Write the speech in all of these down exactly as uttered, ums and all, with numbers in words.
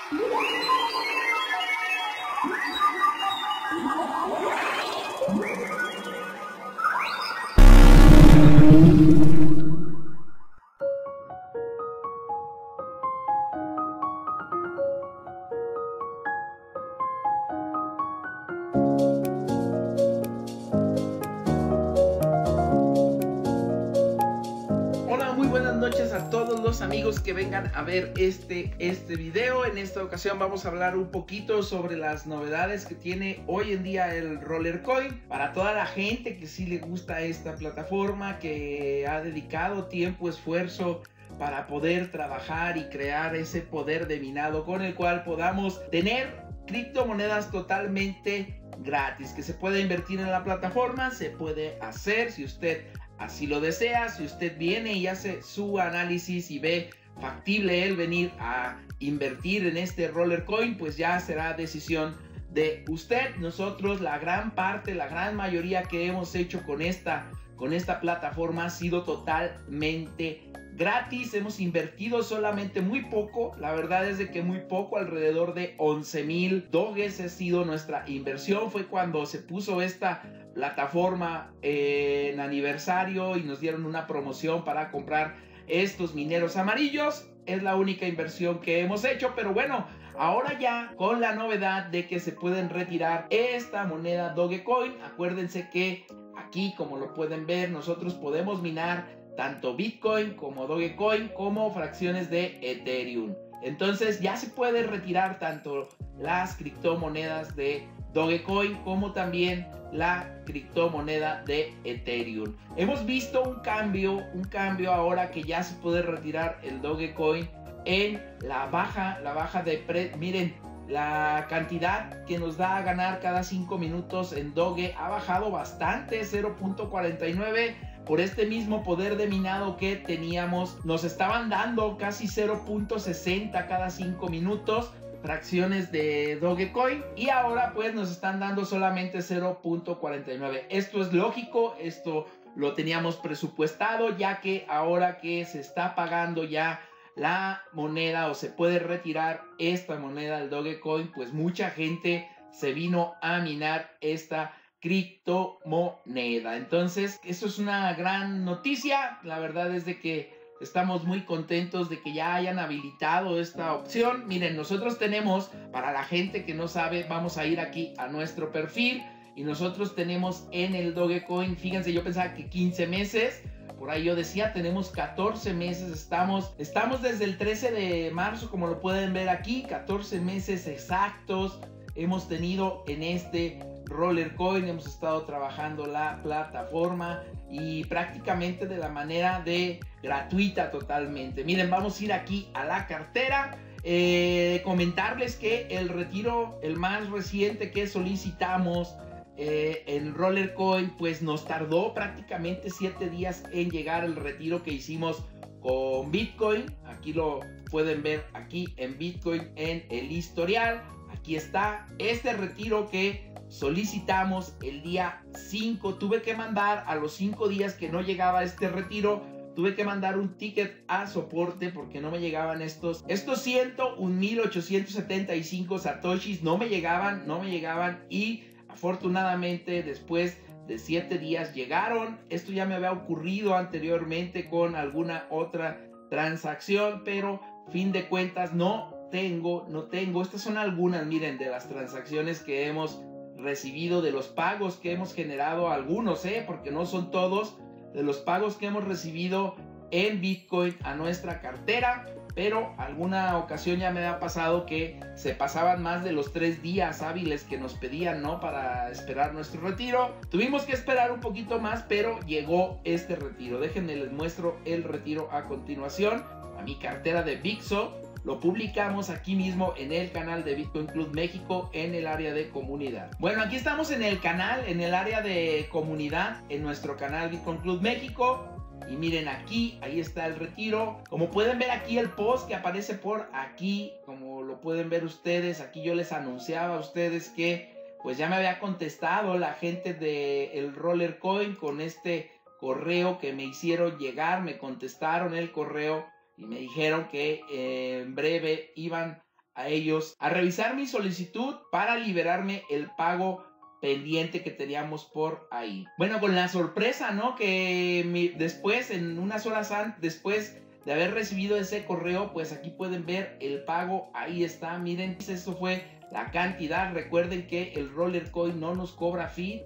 Buenas noches a todos los amigos que vengan a ver este, este video. En esta ocasión vamos a hablar un poquito sobre las novedades que tiene hoy en día el Rollercoin. Para toda la gente que sí le gusta esta plataforma, que ha dedicado tiempo, esfuerzo para poder trabajar y crear ese poder de minado con el cual podamos tener criptomonedas totalmente gratis, que se puede invertir en la plataforma, se puede hacer si usted así lo desea. Si usted viene y hace su análisis y ve factible el venir a invertir en este Rollercoin, pues ya será decisión de usted. Nosotros, la gran parte, la gran mayoría que hemos hecho con esta, con esta plataforma ha sido totalmente gratis. Hemos invertido solamente muy poco, la verdad es de que muy poco, alrededor de once mil doges ha sido nuestra inversión. Fue cuando se puso esta plataforma en aniversario y nos dieron una promoción para comprar estos mineros amarillos. Es la única inversión que hemos hecho, pero bueno, ahora ya con la novedad de que se pueden retirar esta moneda Dogecoin. Acuérdense que aquí, como lo pueden ver, nosotros podemos minar tanto Bitcoin como Dogecoin como fracciones de Ethereum. Entonces ya se puede retirar tanto las criptomonedas de Dogecoin como también la criptomoneda de Ethereum. Hemos visto un cambio, un cambio ahora que ya se puede retirar el Dogecoin en la baja, la baja de pre, miren, la cantidad que nos da a ganar cada cinco minutos en Doge ha bajado bastante, cero punto cuarenta y nueve. Por este mismo poder de minado que teníamos, nos estaban dando casi cero punto sesenta cada cinco minutos fracciones de Dogecoin, y ahora pues nos están dando solamente cero punto cuarenta y nueve. Esto es lógico, esto lo teníamos presupuestado, ya que ahora que se está pagando ya la moneda o se puede retirar esta moneda del Dogecoin, pues mucha gente se vino a minar esta criptomoneda. Entonces eso es una gran noticia. La verdad es de que estamos muy contentos de que ya hayan habilitado esta opción. Miren, nosotros tenemos, para la gente que no sabe, vamos a ir aquí a nuestro perfil y nosotros tenemos en el Dogecoin, fíjense, yo pensaba que quince meses, por ahí yo decía, tenemos catorce meses, estamos, estamos desde el trece de marzo, como lo pueden ver aquí, catorce meses exactos hemos tenido en este Rollercoin. Hemos estado trabajando la plataforma y prácticamente de la manera de gratuita totalmente. Miren, vamos a ir aquí a la cartera. Eh, comentarles que el retiro, el más reciente que solicitamos eh, en Rollercoin, pues nos tardó prácticamente siete días en llegar el retiro que hicimos con Bitcoin. Aquí lo pueden ver aquí en Bitcoin en el historial. Aquí está este retiro que solicitamos el día cinco. Tuve que mandar a los cinco días que no llegaba este retiro, tuve que mandar un ticket a soporte porque no me llegaban estos estos ciento un mil ochocientos setenta y cinco satoshis, no me llegaban, no me llegaban y afortunadamente después de siete días llegaron. Esto ya me había ocurrido anteriormente con alguna otra transacción, pero fin de cuentas no tengo, no tengo. Estas son algunas, miren, de las transacciones que hemos recibido, de los pagos que hemos generado, algunos, eh, porque no son todos, de los pagos que hemos recibido en Bitcoin a nuestra cartera. Pero alguna ocasión ya me ha pasado que se pasaban más de los tres días hábiles que nos pedían, ¿no?, para esperar nuestro retiro. Tuvimos que esperar un poquito más, pero llegó este retiro. Déjenme les muestro el retiro a continuación. A mi cartera de Bixo. Lo publicamos aquí mismo en el canal de Bitcoin Club México en el área de comunidad. Bueno, aquí estamos en el canal, en el área de comunidad, en nuestro canal Bitcoin Club México. Y miren aquí, ahí está el retiro. Como pueden ver aquí el post que aparece por aquí, como lo pueden ver ustedes, aquí yo les anunciaba a ustedes que pues ya me había contestado la gente del Rollercoin con este correo que me hicieron llegar. Me contestaron el correo y me dijeron que eh, en breve iban a ellos a revisar mi solicitud para liberarme el pago pendiente que teníamos por ahí. Bueno, con la sorpresa, ¿no? Que mi, después, en unas horas antes, después de haber recibido ese correo, pues aquí pueden ver el pago, ahí está, miren, eso fue la cantidad. Recuerden que el Roller Coin no nos cobra fee,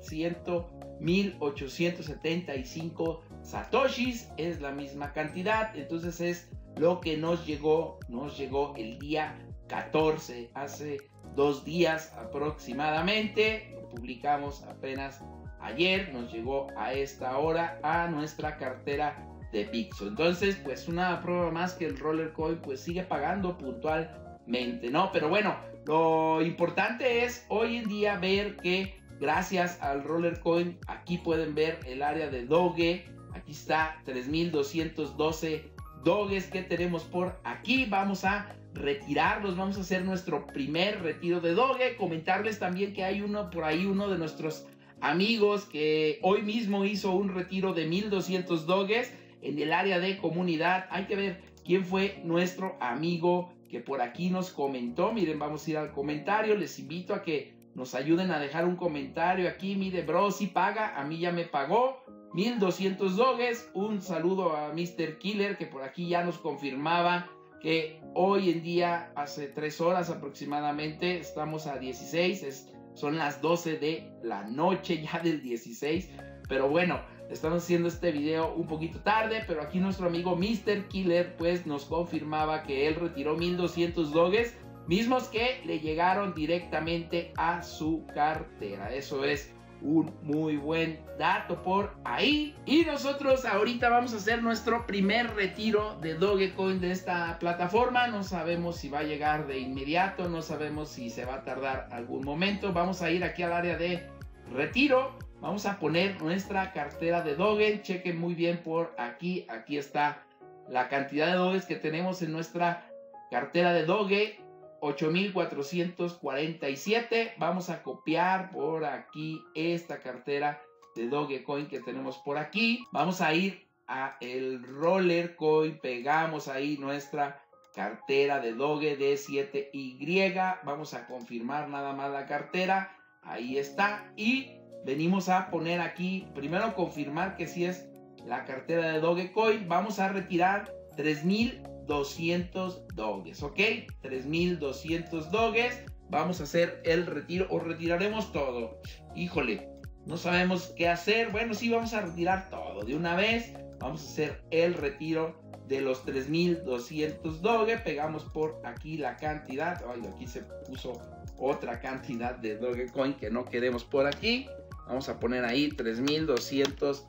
mil ochocientos setenta y cinco satoshis, es la misma cantidad, entonces es lo que nos llegó, nos llegó el día catorce, hace dos días aproximadamente, lo publicamos apenas ayer, nos llegó a esta hora a nuestra cartera de Pixo. Entonces, pues una prueba más que el Roller Coin pues sigue pagando puntualmente, ¿no? Pero bueno, lo importante es hoy en día ver que gracias al Roller Coin, aquí pueden ver el área de Doge, aquí está tres mil doscientos doce Doges que tenemos por aquí. Vamos a retirarlos, vamos a hacer nuestro primer retiro de Doge. Comentarles también que hay uno por ahí, uno de nuestros amigos que hoy mismo hizo un retiro de mil doscientos Doges en el área de comunidad. Hay que ver quién fue nuestro amigo que por aquí nos comentó. Miren, vamos a ir al comentario, les invito a que nos ayuden a dejar un comentario aquí. Mire, bro, si paga, a mí ya me pagó mil doscientos Doges. Un saludo a mister Killer que por aquí ya nos confirmaba que hoy en día, hace tres horas aproximadamente, estamos a dieciséis, es, son las doce de la noche ya del dieciséis, pero bueno, estamos haciendo este video un poquito tarde, pero aquí nuestro amigo mister Killer pues nos confirmaba que él retiró mil doscientos Doges, mismos que le llegaron directamente a su cartera. Eso es un muy buen dato por ahí. Y nosotros ahorita vamos a hacer nuestro primer retiro de Dogecoin de esta plataforma. No sabemos si va a llegar de inmediato, no sabemos si se va a tardar algún momento. Vamos a ir aquí al área de retiro. Vamos a poner nuestra cartera de Doge. Chequen muy bien por aquí. Aquí está la cantidad de Doges que tenemos en nuestra cartera de Doge. ocho mil cuatrocientos cuarenta y siete. Vamos a copiar por aquí esta cartera de Dogecoin que tenemos por aquí. Vamos a ir a el Roller Coin. Pegamos ahí nuestra cartera de Doge D siete Y. Vamos a confirmar nada más la cartera. Ahí está. Y venimos a poner aquí, primero confirmar que sí es la cartera de Dogecoin. Vamos a retirar tres mil doscientos Doges, ¿ok? tres mil doscientos Doges. Vamos a hacer el retiro o retiraremos todo. Híjole, no sabemos qué hacer. Bueno, sí, vamos a retirar todo de una vez. Vamos a hacer el retiro de los tres mil doscientos Doge. Pegamos por aquí la cantidad. Ay, aquí se puso otra cantidad de Dogecoin que no queremos por aquí. Vamos a poner ahí tres mil doscientos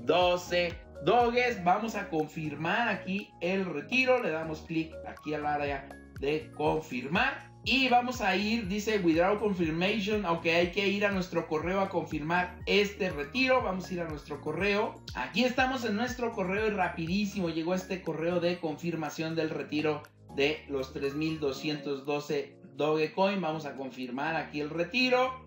doce Doges. Vamos a confirmar aquí el retiro. Le damos clic aquí al área de confirmar. Y vamos a ir, dice Withdraw Confirmation. Aunque hay que ir a nuestro correo a confirmar este retiro. Vamos a ir a nuestro correo. Aquí estamos en nuestro correo y rapidísimo llegó este correo de confirmación del retiro de los tres mil doscientos doce Dogecoin. Vamos a confirmar aquí el retiro.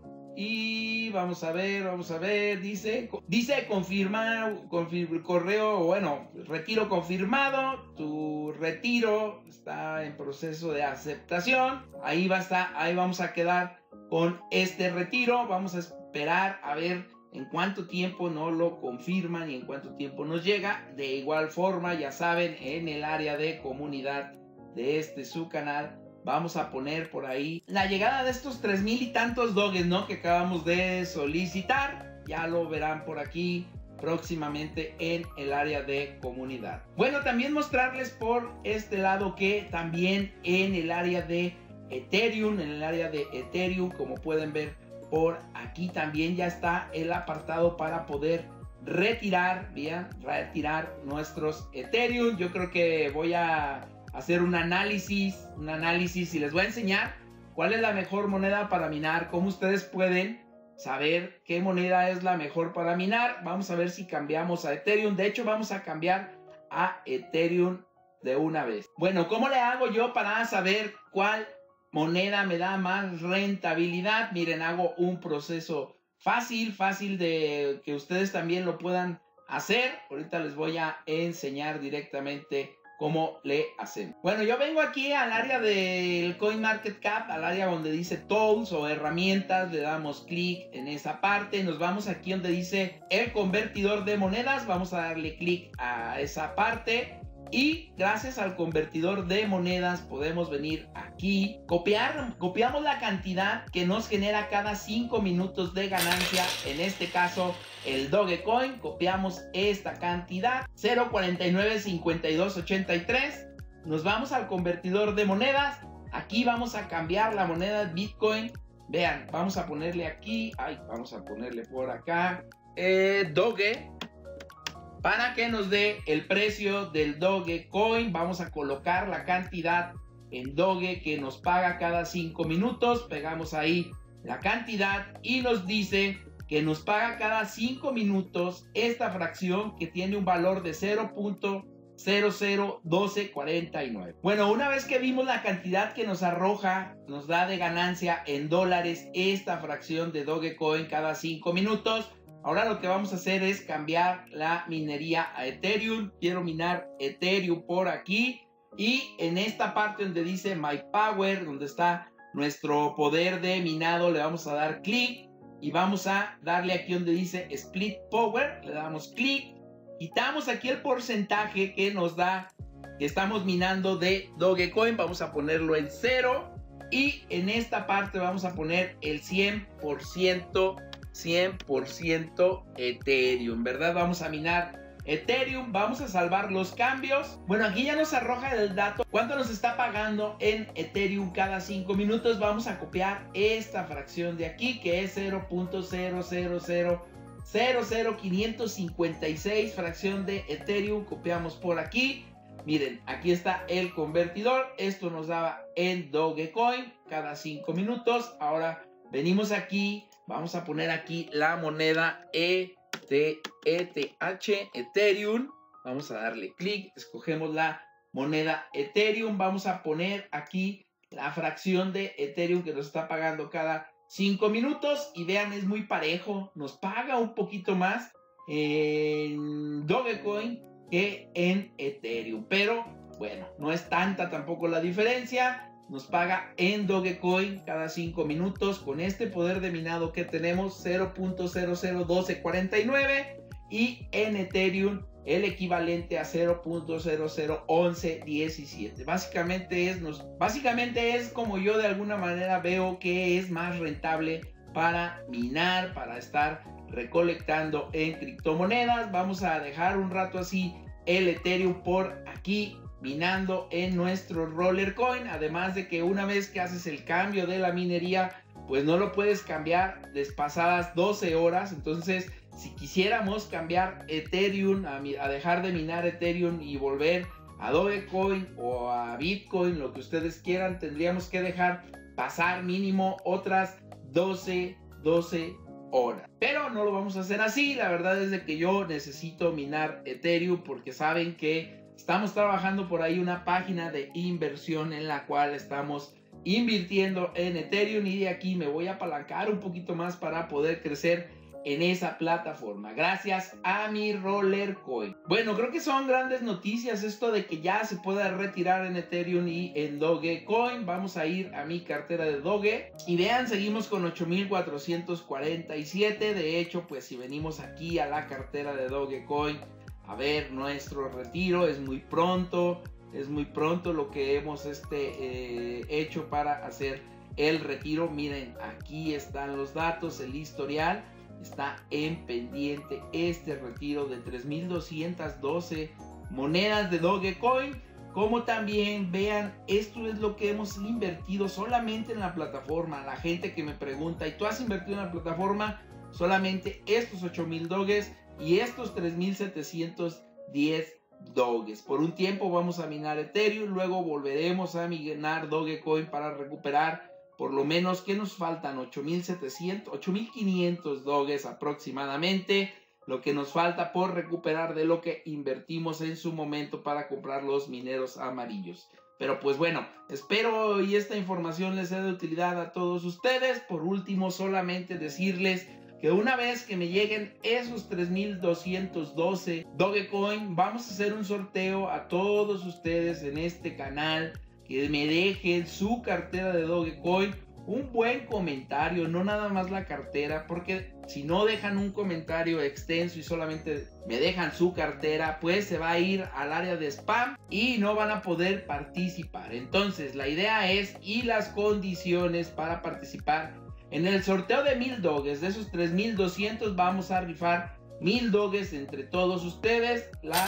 Y vamos a ver, vamos a ver, dice, dice confirmar, confir, correo, bueno, retiro confirmado, tu retiro está en proceso de aceptación, ahí va a estar, ahí vamos a quedar con este retiro, vamos a esperar a ver en cuánto tiempo nos lo confirman y en cuánto tiempo nos llega. De igual forma, ya saben, en el área de comunidad de este su canal, vamos a poner por ahí la llegada de estos tres mil y tantos Doges, ¿no? Que acabamos de solicitar. Ya lo verán por aquí próximamente en el área de comunidad. Bueno, también mostrarles por este lado que también en el área de Ethereum, en el área de Ethereum, como pueden ver por aquí también ya está el apartado para poder retirar, bien, retirar nuestros Ethereum. Yo creo que voy a hacer un análisis, un análisis y les voy a enseñar cuál es la mejor moneda para minar, cómo ustedes pueden saber qué moneda es la mejor para minar. Vamos a ver si cambiamos a Ethereum. De hecho, vamos a cambiar a Ethereum de una vez. Bueno, ¿cómo le hago yo para saber cuál moneda me da más rentabilidad? Miren, hago un proceso fácil, fácil de que ustedes también lo puedan hacer. Ahorita les voy a enseñar directamente cómo le hacemos. Bueno, yo vengo aquí al área del CoinMarketCap, al área donde dice Tools o herramientas, le damos clic en esa parte, nos vamos aquí donde dice el convertidor de monedas, vamos a darle clic a esa parte. Y gracias al convertidor de monedas podemos venir aquí, copiar, copiamos la cantidad que nos genera cada cinco minutos de ganancia. En este caso el Dogecoin, copiamos esta cantidad, cero cuarenta y nueve cincuenta y dos ochenta y tres. Nos vamos al convertidor de monedas, aquí vamos a cambiar la moneda Bitcoin. Vean, vamos a ponerle aquí, ay, vamos a ponerle por acá, eh, Doge. Para que nos dé el precio del Dogecoin, vamos a colocar la cantidad en Doge que nos paga cada cinco minutos. Pegamos ahí la cantidad y nos dice que nos paga cada cinco minutos esta fracción que tiene un valor de cero punto cero cero uno dos cuatro nueve. Bueno, una vez que vimos la cantidad que nos arroja, nos da de ganancia en dólares esta fracción de Dogecoin cada cinco minutos. Ahora lo que vamos a hacer es cambiar la minería a Ethereum. Quiero minar Ethereum por aquí. Y en esta parte donde dice My Power, donde está nuestro poder de minado, le vamos a dar clic. Y vamos a darle aquí donde dice Split Power. Le damos clic. Quitamos aquí el porcentaje que nos da que estamos minando de Dogecoin. Vamos a ponerlo en cero. Y en esta parte vamos a poner el cien por ciento. cien por ciento Ethereum, ¿verdad? Vamos a minar Ethereum, vamos a salvar los cambios. Bueno, aquí ya nos arroja el dato cuánto nos está pagando en Ethereum cada cinco minutos. Vamos a copiar esta fracción de aquí que es cero punto cero cero cero cero cero quinientos cincuenta y seis, fracción de Ethereum. Copiamos por aquí. Miren, aquí está el convertidor. Esto nos daba en Dogecoin cada cinco minutos. Ahora venimos aquí. Vamos a poner aquí la moneda E T H, Ethereum. Vamos a darle clic, escogemos la moneda Ethereum. Vamos a poner aquí la fracción de Ethereum que nos está pagando cada cinco minutos. Y vean, es muy parejo. Nos paga un poquito más en Dogecoin que en Ethereum. Pero bueno, no es tanta tampoco la diferencia. Nos paga en Dogecoin cada cinco minutos con este poder de minado que tenemos cero punto cero cero uno dos cuatro nueve y en Ethereum el equivalente a cero punto cero cero once diecisiete. Básicamente es, nos, básicamente es como yo de alguna manera veo que es más rentable para minar, para estar recolectando en criptomonedas. Vamos a dejar un rato así el Ethereum por aquí minando en nuestro roller coin, además de que una vez que haces el cambio de la minería, pues no lo puedes cambiar despasadas doce horas. Entonces, si quisiéramos cambiar Ethereum, a, a dejar de minar Ethereum y volver a Dogecoin o a Bitcoin, lo que ustedes quieran, tendríamos que dejar pasar mínimo otras doce horas. Pero no lo vamos a hacer así. La verdad es de que yo necesito minar Ethereum porque saben que estamos trabajando por ahí una página de inversión en la cual estamos invirtiendo en Ethereum y de aquí me voy a apalancar un poquito más para poder crecer en esa plataforma gracias a mi roller coin. Bueno, creo que son grandes noticias esto de que ya se pueda retirar en Ethereum y en Dogecoin. Vamos a ir a mi cartera de Doge y vean, seguimos con ocho mil cuatrocientos cuarenta y siete. De hecho, pues si venimos aquí a la cartera de Dogecoin a ver nuestro retiro, es muy pronto, es muy pronto lo que hemos este, eh, hecho para hacer el retiro. Miren, aquí están los datos, el historial, está en pendiente este retiro de tres mil doscientas doce monedas de Dogecoin. Como también vean, esto es lo que hemos invertido solamente en la plataforma. La gente que me pregunta, ¿y tú has invertido en la plataforma? Solamente estos ocho mil doges y estos tres mil setecientos diez doges. Por un tiempo vamos a minar Ethereum, luego volveremos a minar Dogecoin para recuperar por lo menos, que nos faltan ocho mil setecientos, ocho mil quinientos doges aproximadamente, lo que nos falta por recuperar de lo que invertimos en su momento para comprar los mineros amarillos. Pero pues bueno, espero y esta información les sea de utilidad a todos ustedes. Por último, solamente decirles, que una vez que me lleguen esos tres mil doscientos doce Dogecoin, vamos a hacer un sorteo a todos ustedes en este canal, que me dejen su cartera de Dogecoin, un buen comentario, no nada más la cartera, porque si no dejan un comentario extenso y solamente me dejan su cartera, pues se va a ir al área de spam y no van a poder participar. Entonces la idea es, y las condiciones para participar en el sorteo de mil doges, de esos tres mil doscientos vamos a rifar mil doges entre todos ustedes. La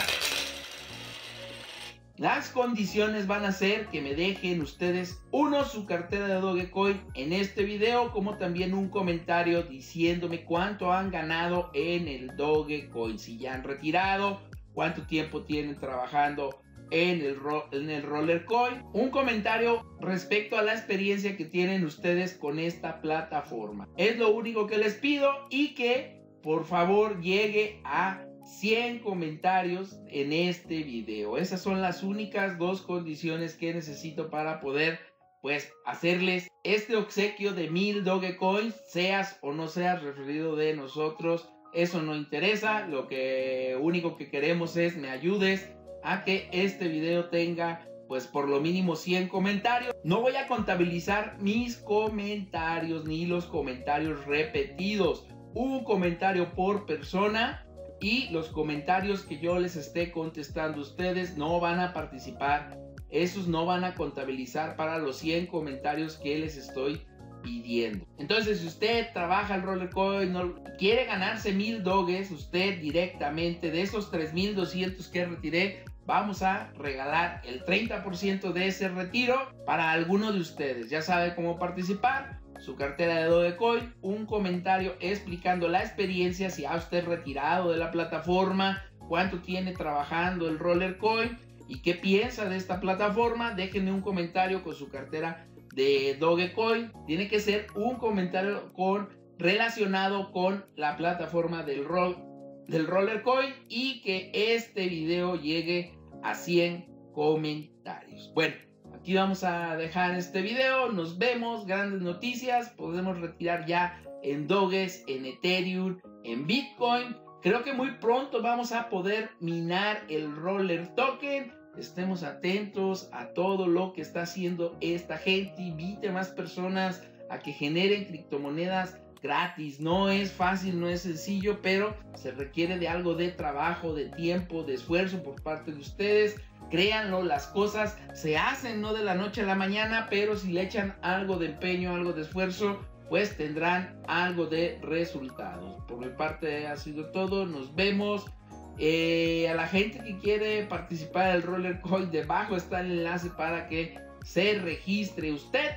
Las condiciones van a ser que me dejen ustedes, uno, su cartera de Dogecoin en este video, como también un comentario diciéndome cuánto han ganado en el Dogecoin, si ya han retirado, cuánto tiempo tienen trabajando en el, en el Roller Coin, un comentario respecto a la experiencia que tienen ustedes con esta plataforma. Es lo único que les pido, y que por favor llegue a cien comentarios en este video. Esas son las únicas dos condiciones que necesito para poder, pues, hacerles este obsequio de mil Dogecoins, seas o no seas referido de nosotros. Eso no interesa. Lo que único que queremos es me ayudes a que este video tenga, pues, por lo mínimo cien comentarios. No voy a contabilizar mis comentarios ni los comentarios repetidos. Un comentario por persona, y los comentarios que yo les esté contestando a ustedes no van a participar. Esos no van a contabilizar para los cien comentarios que les estoy pidiendo. Entonces, si usted trabaja el Roller Coin, no quiere ganarse mil doges, usted directamente de esos tres mil doscientos que retiré, vamos a regalar el treinta por ciento de ese retiro para alguno de ustedes. Ya sabe cómo participar. Su cartera de Dogecoin, un comentario explicando la experiencia, si ha usted retirado de la plataforma, cuánto tiene trabajando el Roller Coin y qué piensa de esta plataforma. Déjenme un comentario con su cartera de Dogecoin. Tiene que ser un comentario con, relacionado con la plataforma del, ro, del Roller Coin, y que este video llegue a cien comentarios. Bueno, aquí vamos a dejar este video. Nos vemos. Grandes noticias. Podemos retirar ya en Doges, en Ethereum, en Bitcoin. Creo que muy pronto vamos a poder minar el Roller Token. Estemos atentos a todo lo que está haciendo esta gente. Invite a más personas a que generen criptomonedas gratis. No es fácil, no es sencillo, pero se requiere de algo de trabajo, de tiempo, de esfuerzo por parte de ustedes. Créanlo, las cosas se hacen no de la noche a la mañana, pero si le echan algo de empeño, algo de esfuerzo, pues tendrán algo de resultados. Por mi parte ha sido todo. Nos vemos. Eh, a la gente que quiere participar del Roller Coin, debajo está el enlace para que se registre usted.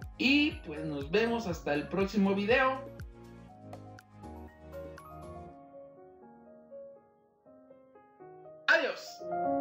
Y pues nos vemos hasta el próximo video. Adiós.